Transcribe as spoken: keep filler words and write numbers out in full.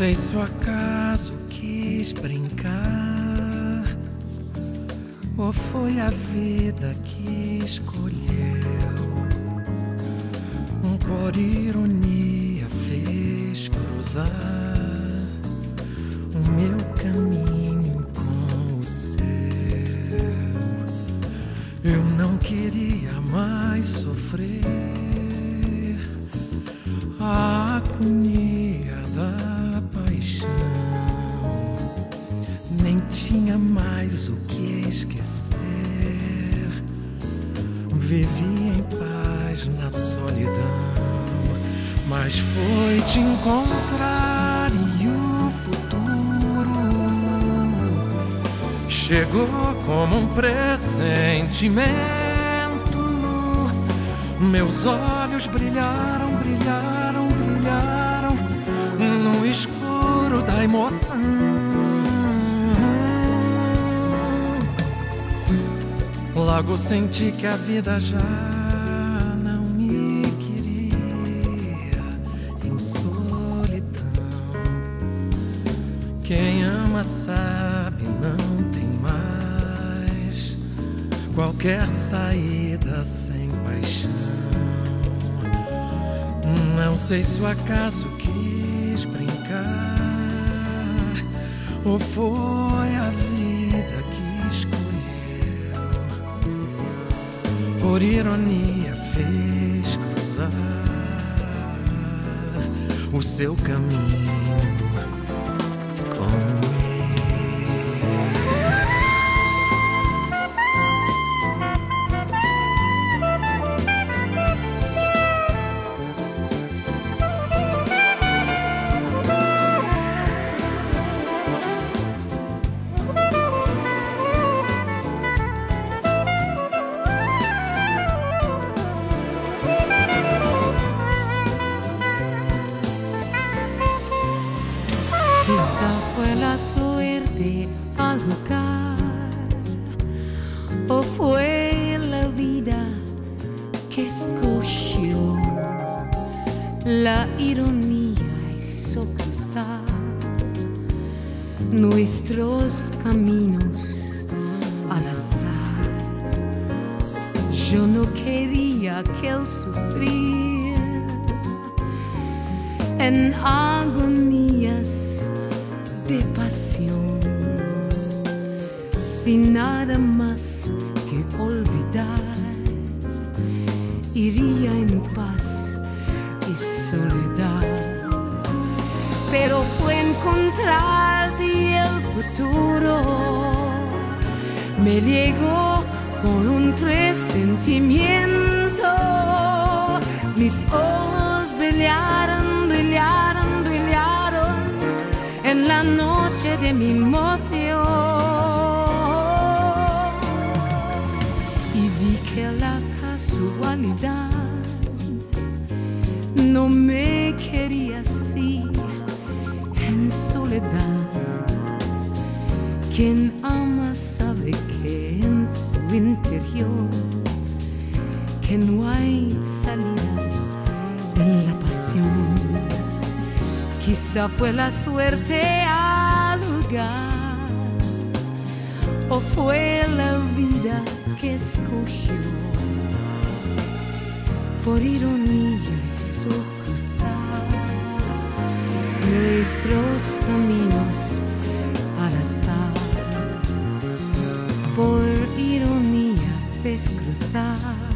sei se o acaso quis brincar ou foi a vida que escolheu. Por ironia fez cruzar o meu caminho com o seu. Eu não queria mais sofrer a agonia da paixão, nem tinha mais o que esquecer. Vivia em paz na solidão, mas foi te encontrar e o futuro chegou como um pressentimento. Meus olhos brilharam, brilharam, brilharam no escuro da emoção. Logo senti que a vida já não me queria em solidão. Quem ama sabe, não tem mais qualquer saída sem paixão. Não sei se o acaso quis brincar ou foi a vida que escolheu. Por ironia fez cruzar o seu caminho com Quizá fue la suerte al jugar, o fue la vida que escogió. La ironía hizo cruzar nuestros caminos al azar. Yo no quería que él sufriera en agonías de pasión, sin nada más que olvidar, iría en paz y soledad. Pero fue encontrar el futuro, me llegó con un presentimiento. Mis ojos brillaron, brillaron, brillaron en la noche de mi emoción, y vi que la casualidad no me quería así en soledad. Quien ama sabe que en su interior que no hay salida en la pasión. Quizá fue la suerte al lugar, o fue la vida que escogió. Por ironía hizo cruzar nuestros caminos al azar. Por ironía fez cruzar